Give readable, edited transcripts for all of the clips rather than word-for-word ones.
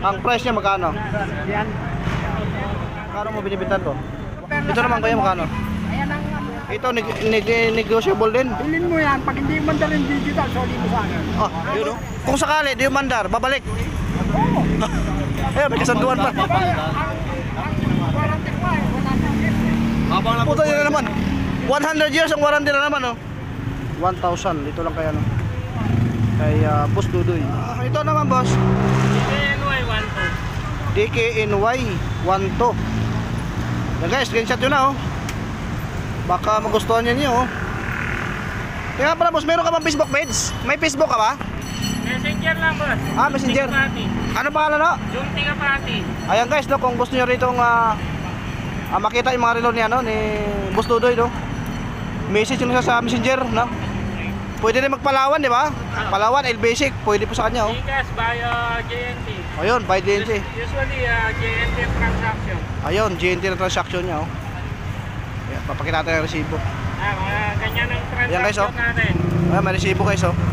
Ang price niya magkano? Yan. Magkano mo binibitan to? Ito naman kaya magkano? Ayan ang Ito negotiable din. bilhin mo yan. Pag hindi man dalhin digital, soli mo sa akin. Ah, yun o. Kung sakali, di yung mandar, babalik. Ayun, may kasanduan pa. Puto yun na naman. 100 years ang warranty na naman, oh. 1,000. Dito lang kaya, no. Kay Boss Dudoy. Ito naman, boss. DKNY 1.2. DKNY 1.2. Yan guys, screenshot yun na, oh. Baka magustuhan niyo, oh. Tingnan pala, boss, meron ka bang Facebook page? May Facebook ka ba? Messenger lang, boss. Ah, Messenger. Ano pangalan, no? Junti Kapati. Ayan guys, no, kung gusto niyo rito makita yung mga relo ni ni Boss Dudoy, no. Message nyo sa Messenger, no. Pwede rin magpalawan, di ba? Palawan, L-Basic, pwede po sa kanya, oh. Gcash via JNT. Ayun, by DNC. Usually, JNT transaction. Ayun, GNT na transaction niya, oh. Ayan, papakita natin ang resibo. Mga ganyan ang Ayan guys, oh. transaction natin. Ayan, may resibo guys, oh.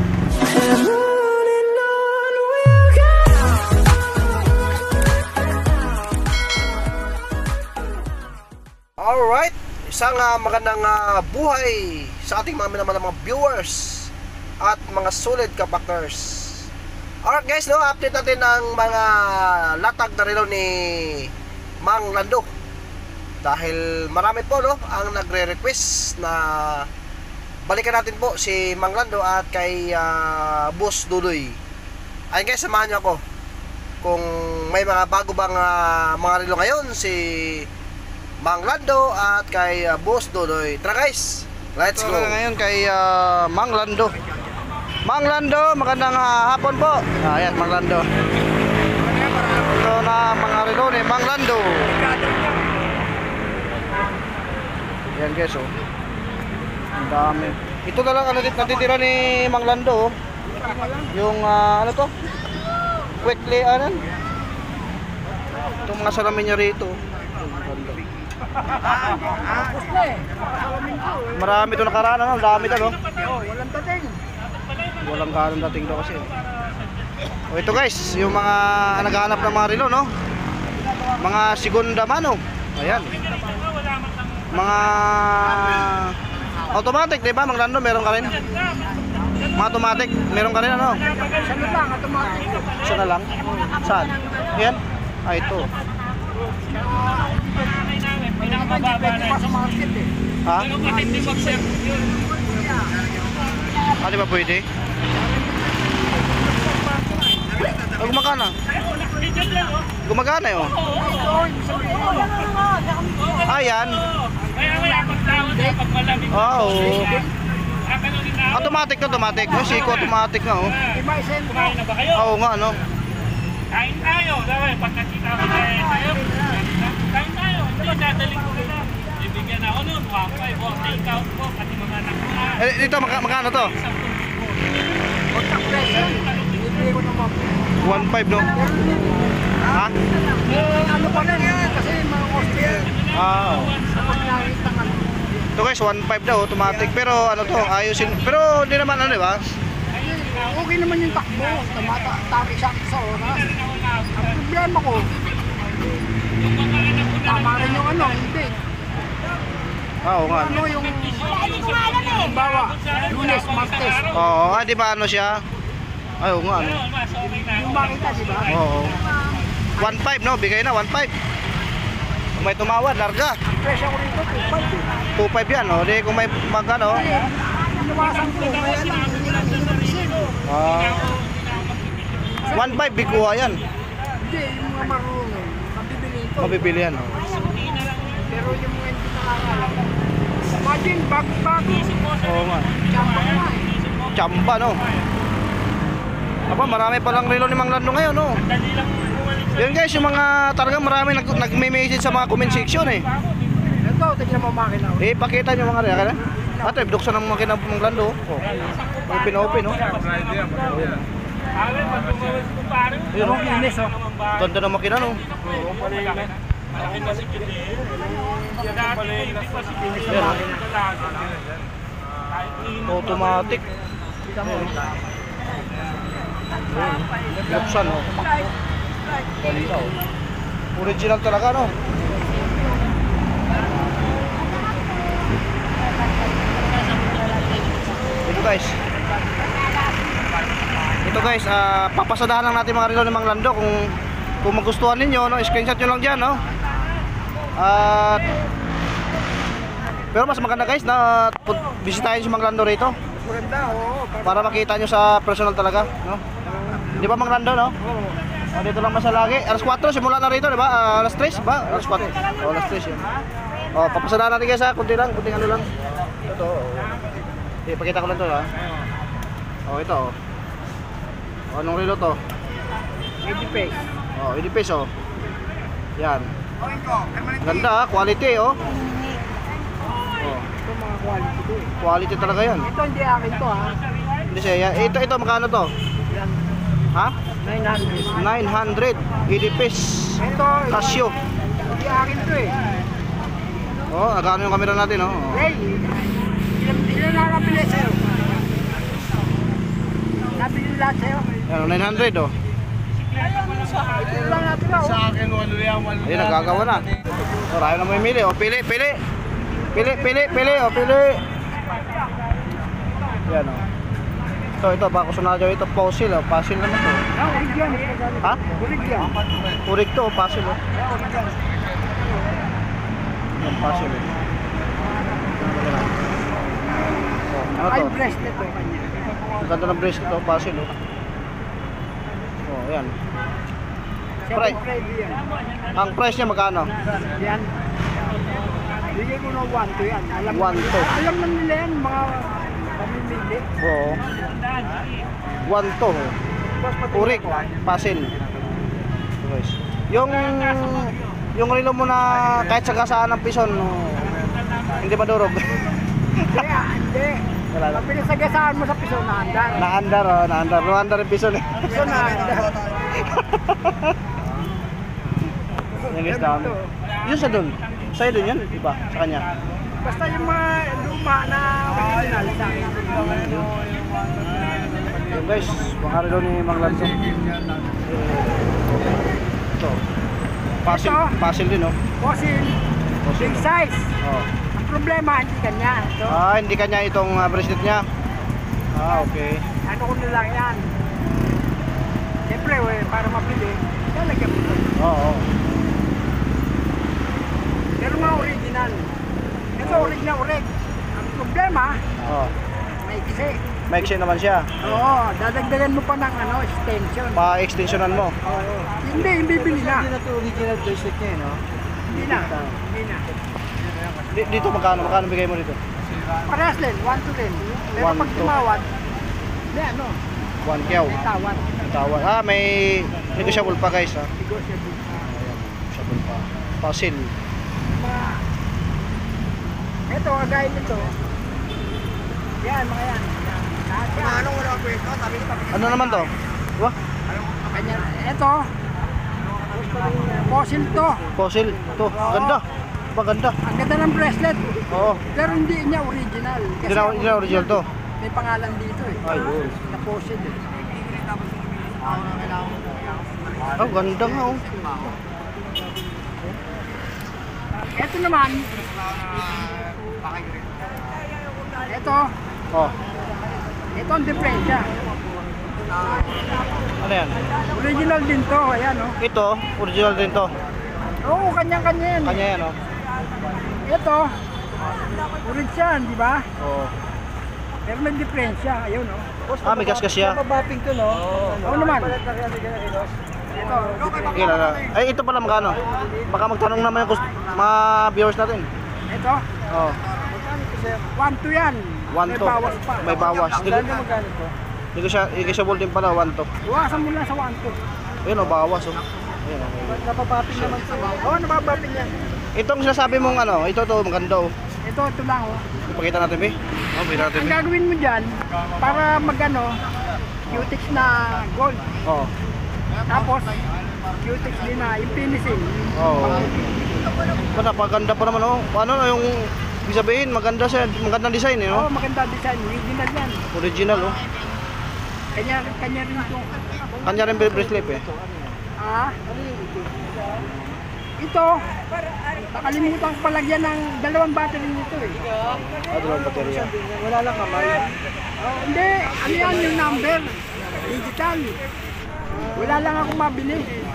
Alright, isang magandang buhay sa ating mga minamahal mga viewers at mga solid kabakers. Alright guys, no, update natin ang mga latag na relo ni Mang Lando. Dahil marami po, no, ang nagre-request na balikan natin po si Mang Lando at kay Boss Dudoy. Ayun guys, samahan niyo ako kung may mga bago bang mga relo ngayon si Mang Lando at kay Boss Dudoy. Tara guys, let's go. Ngayon kay Mang Lando. Mang Lando, magandang hapon po. Ayan, Mang Lando. Ito na mga relo ni Mang Lando. Ayan guys, oh. Ang dami. Ito na lang ang natitira ni Mang Lando, oh. Yung ano to? Quickly, ano? Itong mga salamin niya rito. Marami ito nakaraan, ano? Dami ito, no? Walang dating. Walang ganong dating daw kasi. O ito guys, yung mga naghahanap ng mga relo, no? Mga segunda mano. Ayan. Mga automatic, di ba? Mang Lando, meron ka rin. Mga automatic, meron ka rin, ano? Saan lang, automatic. Saan na lang? Saan? Ayan. Ah, ito. Pwede pa sa market eh. Ha? Matindi mag-serve yun. Ah, di ba pwede? Oh, gumagana. Gumagana yun. Ayan. Kaya pagtawad na pag malamig. Oo. Automatic na, automatic. Yung Seiko automatic na, oh. Kumain na ba kayo? Oo nga, no? Kain tayo. Dahil pagkakita ko tayo. Kain tayo. Hindi, dadaling ko na. Ibigyan ako nun. Wapay. Take out po. Pati mga anak ko na. Eh, dito, magkano to? 1.5, no? Ha? Ano pa rin yan, kasi mga Austrian. Ah, oh. Kapag nakita ka. Ito guys, 1.5 daw, automatic. Pero ano to, ayusin. Pero hindi naman ano, di ba? Okay naman yung takbo. Tama sa oras. Ang problema ko, tama rin yung ano, hindi. Ah, oo nga. Ano yung, bawa, Lunes, Martes. Oo, di ba ano siya? Ay, oo nga, ano? Yung makita, di ba? Oo. 1.5, no? Bigay na, 1.5. Kung may tumawad, larga. Presyo ko rito, 2.5 eh. 2.5 yan, no? Di kung may magkano. Inuwasan ko, may alam, hindi lang inibisin. 1.5, big kuha yan. Hindi, yung mga marunong, mabibili ito. Mabibili yan, no? Pero yung mga hindi nakakalam, imagine, bago-bago. Oo nga. Tsamba nga eh. Chamba, no? Aba, marami palang relo ni Mang Lando ngayon, no? Yun guys, yung mga talagang marami nag-message sa mga comment section, eh. Ito, tignan mo makina. Eh, pakita nyo mga relo. Ate, buksan ang makina ng Mang Lando. Oh. Open, no? Yun, no? Ganda ng makina, no? Automatic. Buksan, oh. Malinaw. Original talaga, no? Ito guys. Ito guys, papasadahan lang natin mga relo ni Mang Lando kung magustuhan ninyo, no, screenshot nyo lang dyan, no. At pero mas maganda guys na bisitahin si Mang Lando rito Maganda, oo. para makita nyo sa personal talaga, no. Di ba Mang Lando, no? Dito lang masa lagi. Alas 4 simula na rito, di ba? Alas 3 ba? Alas 4. Oh, alas 3 yun. Oh, papasadahan natin guys ha, kunting ano lang. Ito. Ipakita ko lang to ha. Oh, ito oh. Anong relo to? 80 pesos. Oh, 80 peso. Yan. Ganda ha, quality oh. Oh, Ito mga quality ko. quality talaga yan. Ito hindi akin to ha. Hindi siya. Ito magkano to? Yan. Ha? 900. 900. 80 pesos. Ito, Casio. hindi akin to eh. Oh, nagkano yung camera natin oh. Hey, ilan na nabili sa'yo? Nabili lahat sa'yo? Yan, 900 oh. Ito lang natin na oh. akin, walo yan. Ayun, nagagawa na. So, ayaw na mo imili. O, pili. O, pili. Yan, o. Ito, bako sunadyo. Ito, fossil, o. Fossil naman to. Urig yan. Ha? Urig yan. Urig to, o. Fossil, o. Yan, fossil, o. Ano Ay, to? bracelet to kanya. Ang ganda ng bracelet, o. Fossil, o. O, yan. Price. yan. Ang price niya magkano? Yan. Bigay ko na 1 to yan. Alam 1 to. Alam na nila yan, mga pamimili. Oo. 1 to, o. Urig, pasil. Guys. Yung relo mo na kahit sa gasaan ng pison, hindi madurog. Kaya, hindi. Wala lang. Pinasagasaan mo sa piso na andar. Naandar, oh, naandar. Naandar yung pison eh. Piso na andar. Yan guys, dami. Yun sa dun. Sa'yo dun yun, iba, sa kanya. Basta yung mga luma na original sa akin. Yun guys, mga relo ni Mang Lando. Ito. Pasil din, oh. Fossil, big size. Oh. Ang problema, hindi kanya. So, Hindi kanya itong bracelet niya. Okay. ano ko na lang yan. Siyempre, para mapili, lalagyan mo. Oo. Pero mga original. Ito, orig na orig. Ang problema, Oh. may kisi. Maiksi naman siya. Oo, dadagdagan mo pa ng extension. Pa-extensionan mo. Oo. Hindi, bibili na. Hindi na ito original bracelet niya, no? Hindi na. Hindi na. Dito magkano? Magkano bigay mo dito? Parehas din, 1 to 10. Pero 1 pag to. tumawad, hindi 1 kyaw. may tawad. Tawad. May negotiable pa guys ha. Negotiable. Negotiable pa. Pasil. Ito, agay nito. Yan, mga yan. Lahat yan. Anong wala ko ito? Sabi ko, Ano naman to? Wah, kanya. Ito, fossil to. fossil. To, ganda. Maganda. Ang ganda ng bracelet. Oo. Pero hindi niya original. Kasi Hindi na original to. may pangalan dito eh. Ayun. Na fossil eh. Oh, ganda nga oh. Ito naman. Ito. Oh. Ito ang diferensya. Ano yan? Original din to. Ayan oh. Ito, original din to. Oo, kanya-kanya yan. Kanya yan oh. Ito. Original, di ba? Oo. Pero may diferensya. Ayun oh. May gasgas siya. Mabapping to no? Oo naman. Ito. Ilan na? Ay, ito pala magkano? Baka magtanong naman yung mga viewers natin. Ito. Oh. 1 to yan. 1 May to. bawas pa. May bawas. Dito siya, negotiable din pala 1 to. Iwasan mo lang sa 1 to. Ayun oh, bawas oh. Ayun oh. Napapapping naman sa mga. Oo, napapapping yan. Itong sinasabi mong ano, ito to maganda oh. Ito lang oh. Ipakita natin, be. Oh, pakita natin, Ang be. gagawin mo dyan, para magano, Q-Tex na gold. Oh. Tapos, Q-Tex din na yung finishing. Oo. Oh. Napaganda pa naman oh. Ano yung ibig sabihin, magandang design eh, Oo, no? maganda design. Original yan. Original oh. Kanya rin ito. Kanya rin bracelet eh. Ah? Ito, nakalimutan ko palagyan ng 2 battery nito eh. Dalawang baterya. Wala lang kamay. Hindi, ano yan yung number? Digital. Wala lang ako mabili.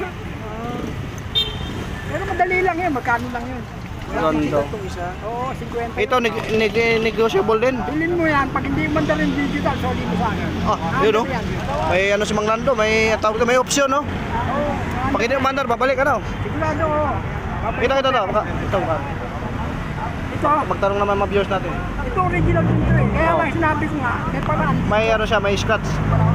Pero madali lang yun, magkano lang yun. Ganda. Oo, 50. Ito, negotiable din. Bilhin mo yan, pag hindi man rin digital, soli mo sa akin. Yun oh. May ano si Mang Lando, may tawag ito, may option no. Oo, Pag hindi umandar, babalik ka na. sigurado ko. Kita to. Ito ka. Ito, Magtanong naman mga viewers natin. ito original din ito eh. Kaya nga sinabi ko nga, may paraan. May ano siya, may scratch.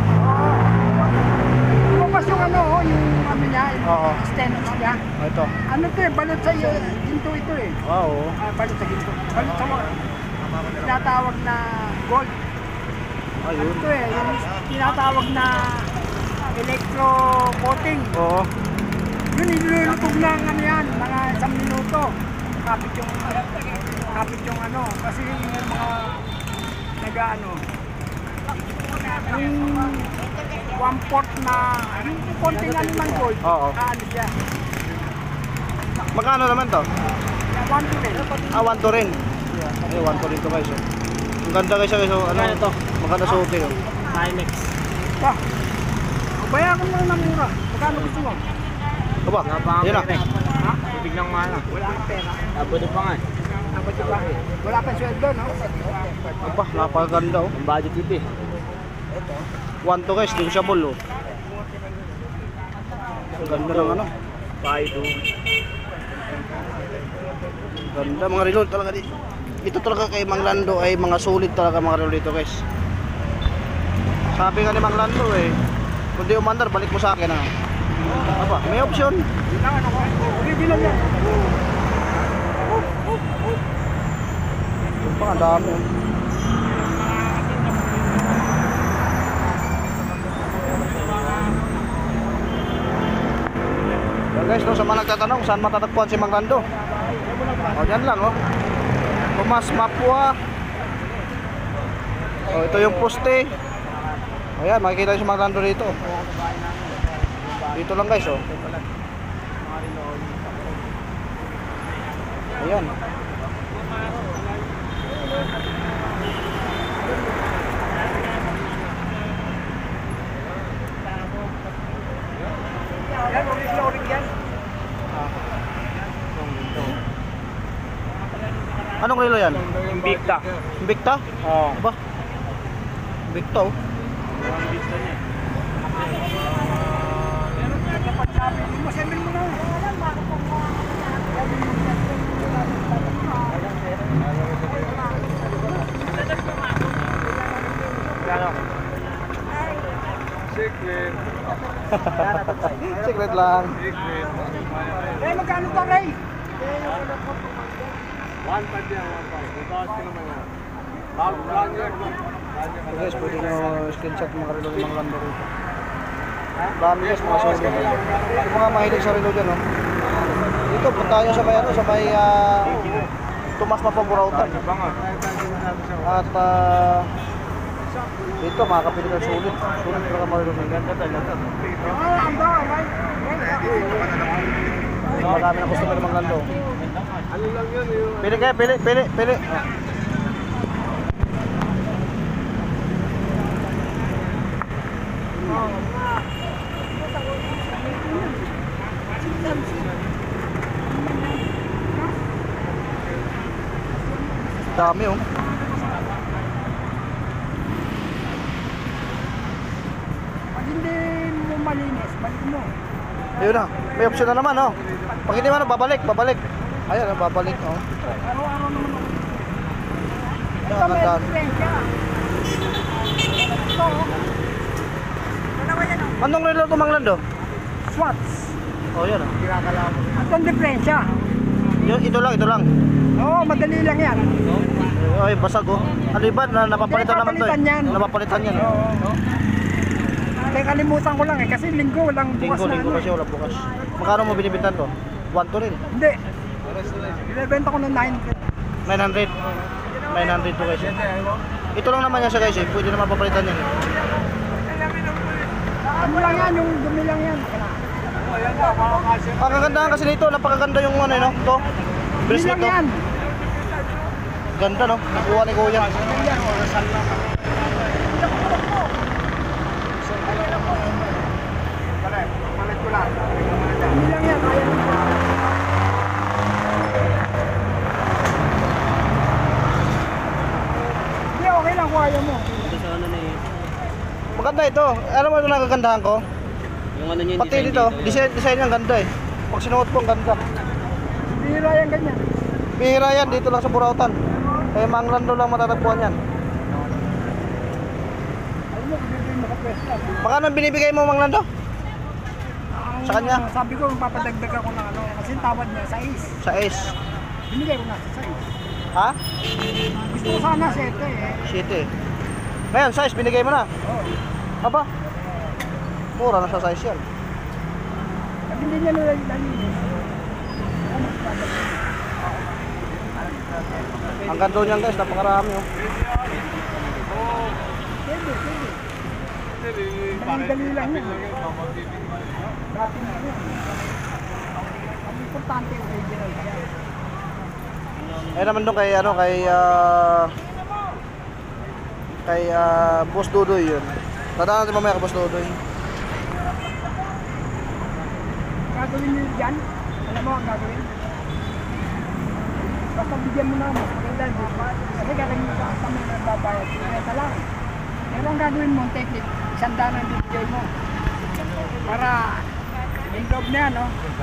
Lumabas yung ano, yung ano niya, Oo. yung stenox niya. Ito. Ano to eh, balot sa ginto ito eh. Wow. Balot sa ginto. Balot sa tinatawag na gold. Ano Ayun. to eh, yung tinatawag na electro coating. Oo. Yun, ilulutog ng ano yan, mga 1 minuto. Kapit yung ano, kasi yung mga nag-ano, yung 1/4 na, yung konting ano ng gold, Oo. ano siya, Magkano naman to? 1 to 10. 1 to rin. Ay, 1 to rin to guys. Oh. Ang ganda guys. Oh. Ano to? Maganda suot eh. Timex. Pa, bayaran mo na mura. Magkano gusto mo? Aba, yun na. Ha? Ibig ng mana. Wala kang pera. Abot pa nga. Dapat diba? Wala kang sweldo, no? Aba, napakaganda oh. Ang budget dito eh. 1 to guys, negotiable oh. Ang ganda ng ano. Paido. Ganda mga relo talaga di. Ito talaga kay Mang Lando ay mga solid talaga mga relo dito guys. Sabi nga ni Mang Lando eh, kung di umandar balik mo sa akin ah. Aba, may option. Yun lang, ano ko? Original yan. Ito pa, ang dami. Well guys, no, sa mga nagtatanong saan matatagpuan si Mang Lando. O, dyan lang oh. Tomas Mapua. O, ito yung poste. O yan, makikita yung si Mang Lando dito. Dito lang guys oh. Ayan. Yan, original yan. Anong relo yan? Invicta. Invicta? Oo. Aba. Invicta oh. Masamin mo na. Secret. Secret lang. Eh, magkano ba, Ray? 1.5 yan, 1.5. Ikaw ka naman yan. Bago yan. So guys, pwede nyo screenshot mga relo ng Mang Lando rito. Dami guys, mga solid. Yung mga mahilig sa relo dyan oh. Dito, punta nyo sa may ano, sa may Tomas Mapua Burautan. At dito makakapili ng sulit. Sulit talaga mga relo ng ganda talaga. Ang ba, Ray? Marami na customer ng Mang Lando. Ano lang yun yung... Pili kayo, pili. Dami oh. Pag hindi mo malinis, balik mo. Ayun na, may option na naman oh. Pag hindi man, babalik. Ayan, babalik oh. Araw-araw naman ako. Ito, Ayan, may gandaan. diferensya. Ito, oh. Dalawa yan, oh. Anong relo ito Mang Lando? Swats. Oh, yan oh. Ito ang diferensya. Ito lang. Oo, madali lang yan. Ay, basag oh. Ano iba? Napapalitan naman to eh. Napapalitan yan. Napapalitan yan. Oo. Kaya kalimutan ko lang eh, kasi linggo walang bukas na Linggo ano. kasi wala bukas. Magkano mo binibintan to? 1 to rin. Hindi. Binibenta ko ng 900. 900. 900 to guys. Ito lang naman yan siya guys eh. Pwede naman papalitan yan. Ano lang yan, yung dumi lang yan. Ayan na, makakasya. Ang kagandahan kasi nito, napakaganda yung ano, no? Ito. Bracelet Bilang to. yan. Ganda, no? Nakuha ni Kuya. Yan, orasan lang. Palit ko lang. Bilang yan, kaya mo. Hindi, okay lang kung ayaw mo. Maganda ito. Alam mo ito nakagandahan ko? Yung ano niya, Pati dito, design niya ang ganda eh. Pag sinuot mo, ang ganda. Bihira yan ganyan. Bihira yan, dito lang sa Burautan. Kaya Manglando lang matatagpuan yan. Alam mo, kung dito yung makapwesta. Magkano ang binibigay mo, Manglando? Sa kanya? Sabi ko, papadagdag ako ng ano. Kasi yung tawad niya, 6. Sa Ace. Binigay ko na sa 6. Ha? Gusto ko sana 7 eh. 7. Ngayon, size, binigay mo na. Oo. Aba, mura na sa size yan. Pag hindi niya nalilinis. Ang ganda niyan guys, napakarami oh. Pwede, pwede. Dali-dali lang yan. Dati na yan. Ang importante yung original. Eh naman doon kay ano, kay Boss Dudoy yun. Tadaan natin mamaya kay Boss Dudoy. Gagawin niyo dyan. Alam mo ang gagawin? Basta bigyan mo na mas maganda. Kasi gagawin mo sa may nagbabayad. Kaya lang. Pero ang gagawin mo, technique, 100 ang bibigay mo. Para yung loob na yan, no?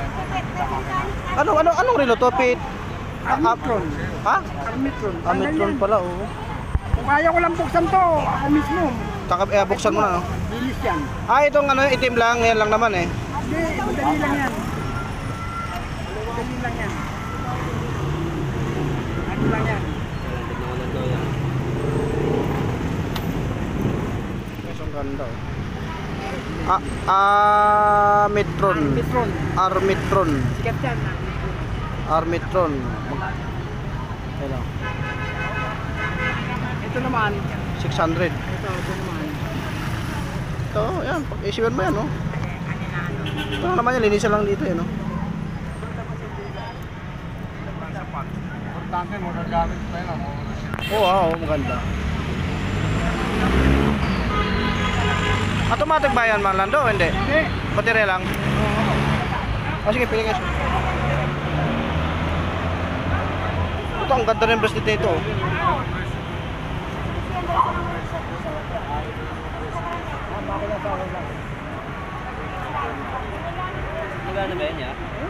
Anong relo to, Pete? Armitron. Ha? Armitron. Ametron pala, oo. Kung kaya ko lang buksan to, ako mismo. Buksan mo na, no? Linis yan. Ah, itong ano, itim lang, yan lang naman eh. Hindi, madali lang yan. Madali lang yan. Ano lang yan? Mas ang ganda oh. Armitron. Armitron. Armitron. Sikat yan. Armitron. Hello. Ito naman. 600. Ito naman. Ito, yan. Pag-isipan mo yan, no? Ito na naman yan, linisan lang dito, no? Importante mo, nagamit pa yun. Oo, maganda. Automatic ba yan, Manglando? Hindi. Hindi. Baterya lang. Oh, sige, pili guys. Ito, ang ganda ng bracelet nito. Magkano ba yan, ya?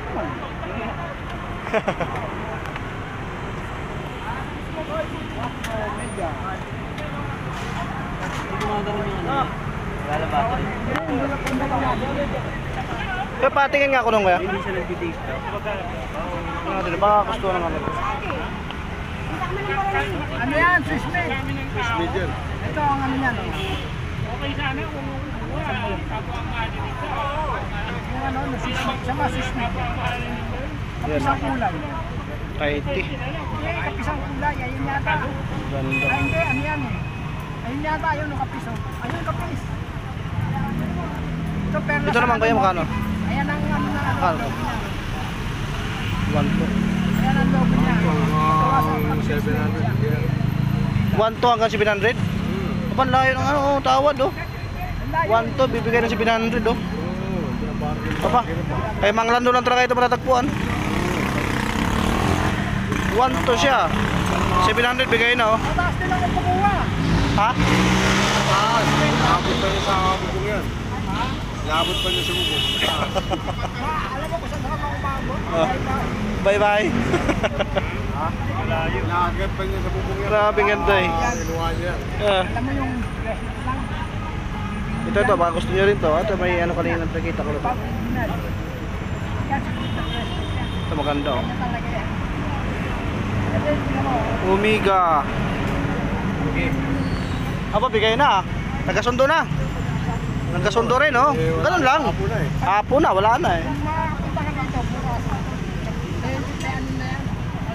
Wala ba? Kaya patingin nga ako nung kaya. Hindi siya nag-taste daw. Baka gusto na naman. Ano yan? Swiss made. Swiss made yan. Ito ang ano yan. Okay sana kung kapwa ang mali nito. Yung ano, Swiss made. Sama Swiss made. Kapisang kulay. Kaiti. Kapisang kulay. Ayun yata. Ganda. Ay hindi, ano yan eh. Ayun yata, ayun ang kapis. Ayun kapis. Ito, perlas. Ito naman kaya magkano? Ayan ang ano na. Magkano to? 1 Ayan ang logo niya. Ito, 1 to hanggang 700? Kapan layo ng ano, tawad oh. 1 to, bibigay ng 700 oh. Papa, kay Manglando lang talaga ito matatagpuan. 1 to siya. 700 bigay na oh. Mataas din ang pagkuha. Ha? Naabot pa niya sa bubong yan. Naabot pa niya sa bubong. Alam mo kung saan ako umabot? Bye bye. Naagat pa niya sa bubong yan. Grabe ganda eh. Kinuha niya. Alam mo yung bracelet lang. Ito, baka gusto nyo rin to. Ito may ano kanina nakita ko rin. Yan, Ito maganda oh. yan talaga yan. Kasi, tingnan mo, Omega. Aba, bigay na ah. Nagkasundo na. Nagkasundo rin oh. Ganun lang. Apo na eh. Apo na, wala na eh. kung makapunta ka dito, bukas. Ano na yan?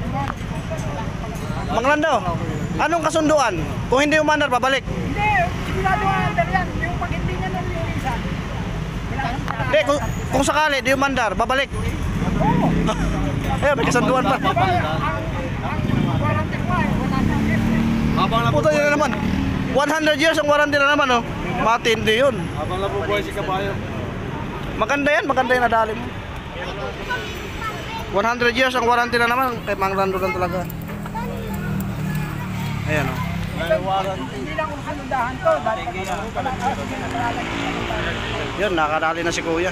Manglando, anong kasunduan? Kung hindi umandar, babalik. Hindi, sigurado ang under yan. Yung pag hindi niya nalilisan. Wala kang Hindi, kung sakali, di umandar, babalik. Eh, may kasanduan pa. Ang warranty ko ay 100 years. Habang Puta yun na naman. 100 years ang warranty na naman, oh. Matindi yun. Habang nabubuhay si kabayo. Maganda yan nadali mo. 100 years ang warranty na naman, kay Mang Lando lang talaga. Ayan, oh. Hindi lang kung sanundahan to. Dahil Yun, nakadali na si Kuya.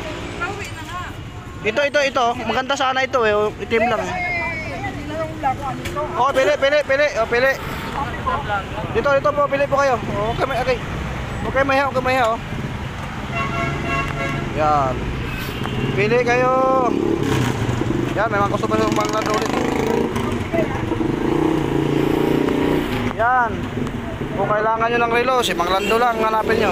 Ito. Maganda sana ito, eh. Itim lang, eh. Oh, pili. Oh, pili. Dito po, pili po kayo. Oh, okay. Okay, mahiya, oh. Yan. Pili kayo. Yan, may mga customer yung Mang Lando ulit. Yan. Kung kailangan nyo ng relo, si Mang Lando lang hanapin nyo.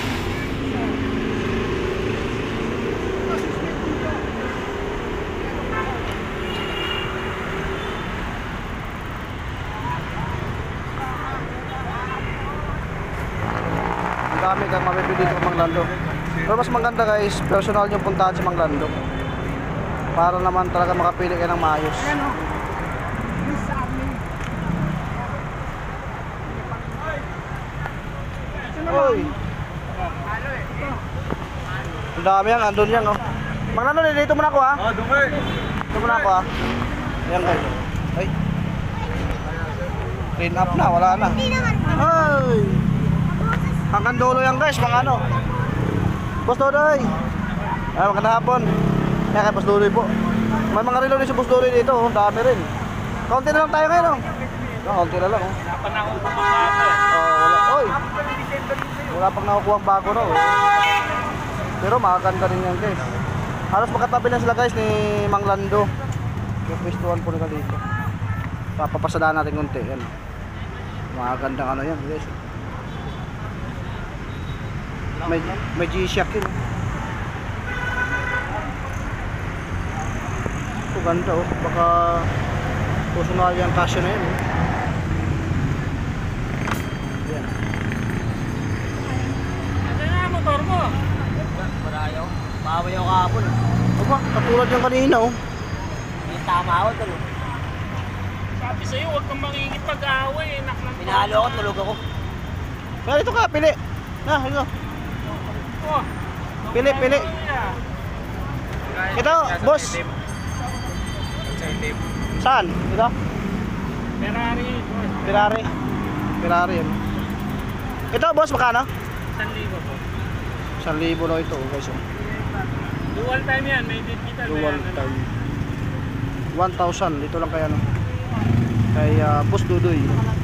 Ang dami kang mabibili dito Mang Lando. Pero mas maganda guys, personal nyo puntahan si Mang Lando. Para naman talaga makapili kayo ng maayos. Ayan o. Miss Army. Oy. Ang dami yan, andun yan, oh. Mang Lando, dito muna ako, ha? Dumay. Dito muna ako, ha? Ayan, guys. Ay. Clean up na, wala na. Ay. Hanggang dulo yan, guys, mga ano. Boss Dodoy. Ay, magandang hapon. Yan kay Boss Dodoy po. May mga relo din si Boss Dodoy dito, oh. Dami rin. Kaunti na lang tayo ngayon, oh. Kaunti na lang, oh. Panahon ko mga Wala. Oy. Wala pang nakukuha ang bago raw. Pero makaganda rin yan guys. Halos magkatabi na sila guys ni Mang Lando. Yung pwestuhan po nila dito. Papapasadaan natin konti. Yan. Makagandang ano yan guys. May G-Shock yun. Ito ganda oh. Baka personal yung kasya na yan oh. Yan. Ano na motor mo? Marayo. Bawa yung kahapon. Aba, katulad yung kanina oh. Yung tama ako tulo. Sabi sa'yo, huwag kang mangingit pag-away. Pinalo ako, tulog ako. Kaya ito ka, pili. Na, ito. Oh, Pili. Ito, boss. Saan? Ito? Ferrari. Ferrari yun. Ito, boss, makano? 1,000 po. 1,000 lang ito, guys. oh. Dual time yan, may digital na Dual yan. time. 1,000, dito lang kay ano. Kay Boss Dudoy.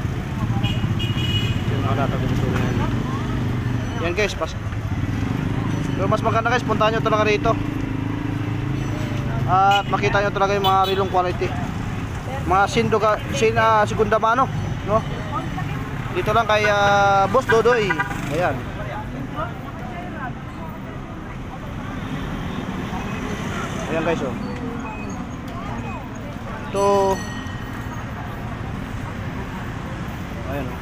Yung nakadata dito sa yan. Yan guys, pero mas maganda guys, puntahan nyo talaga rito. At makita nyo talaga yung mga rilong quality. Mga segunda mano, no? Dito lang kay Boss Dudoy. Ayan. Ayan guys, oh. Ito. Ayan, oh.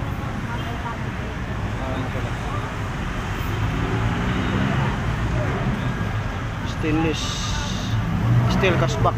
Stainless steel cashback.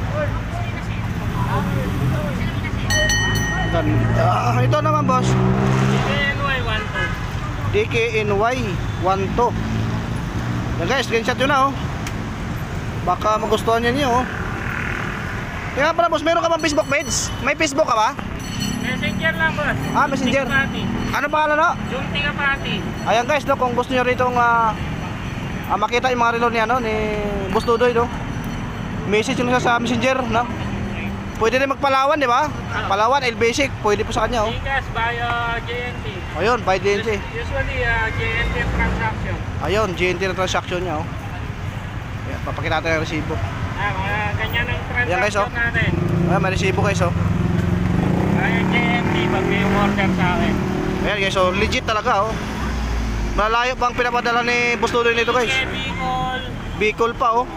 Ito naman boss, DKNY 1.2. DKNY 12. Yan guys, screenshot nyo na oh. Baka magustuhan nyo oh. Kaya pala boss, meron ka bang Facebook page? May Facebook ka ba? Messenger lang boss. Messenger. Kapati. Ano pangalan no? Junti Kapati. Ayan guys, no, kung gusto nyo rito makita yung mga relo ni ano ni Boss Dudoy no. Message nyo sa Messenger no. Pwede rin magpalawan, di ba? Palawan, L-Basic, pwede po sa kanya oh. Gcash via JNT. Ayun, by DNC. Usually JNT transaction. Ayun, GNT na transaction niya oh. Ayan, papakita natin ang resibo. Mga ganyan ang Ayan, guys, oh. transaction natin. Ayan, may resibo guys oh. Ayan JNT pag may order sa akin. Ayan guys, so legit talaga oh. Malayo pang pinapadala ni Boss Dudoy nito guys. Okay, Bicol. Bicol pa oh.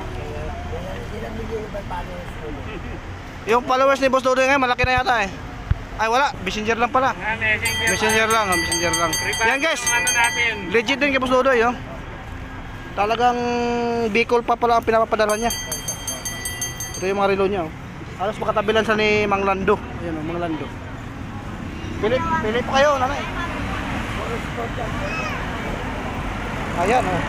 Yung followers ni Boss Dudoy ngayon malaki na yata eh. Ay wala, messenger lang pala. Messenger. Messenger lang, messenger lang. Revive Yan guys, yung ano natin. legit din kay Boss Dudoy oh. Talagang Bicol pa pala ang pinapapadala niya. Ito yung mga relo niya. Oh. Halos makatabilan sa ni Mang Lando. Ayan oh, Mang Lando. Pili po kayo, nanay. Ayan oh.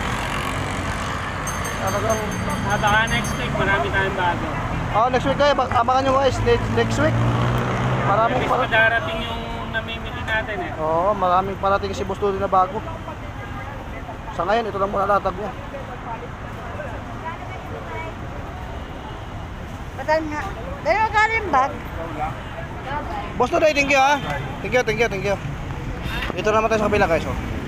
Talagang Baka next week, marami tayong bago. next week kayo, abangan nyo guys, next week. Maraming Kasi darating yung namimili natin eh. Oo, maraming parating si Boss Lodi na bago. Sa ngayon, ito lang muna latag niya. Patan nga. Dahil galing bag. Boss Lodi, thank you ha. Thank you. Ito naman tayo sa kabila guys. Oh.